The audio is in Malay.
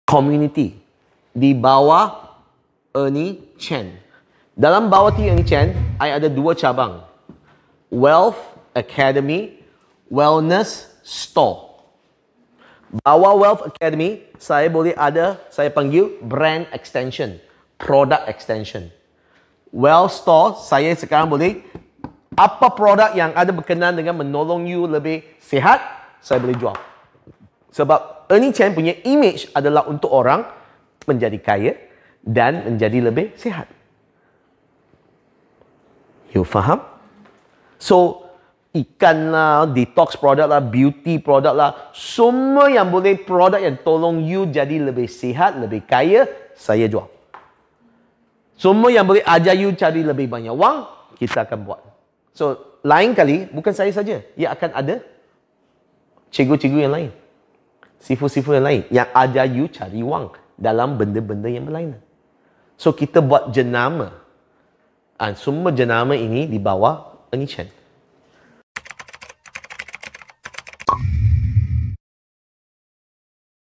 Komuniti di bawah Ernie Chen. Dalam bawah Ernie Chen, I ada 2 cabang. Wealth Academy, Wellness Store. Bawah Wealth Academy, saya panggil brand extension, product extension. Wealth Store, saya sekarang boleh apa produk yang ada berkenaan dengan menolong you lebih sihat, saya boleh jual. Sebab Ernie Chen punya image adalah untuk orang menjadi kaya dan menjadi lebih sihat. You faham? So, ikan lah, detox produk lah, beauty produk lah, semua yang boleh produk yang tolong you jadi lebih sihat, lebih kaya, saya jual. Semua yang boleh ajar you cari lebih banyak wang, kita akan buat. So, lain kali, bukan saya saja. Ia akan ada cikgu-cikgu yang lain. Sifu-sifu yang lain yang ajar you cari wang dalam benda-benda yang berlainan. So, kita buat jenama. Semua jenama ini di bawah Ernie Chen.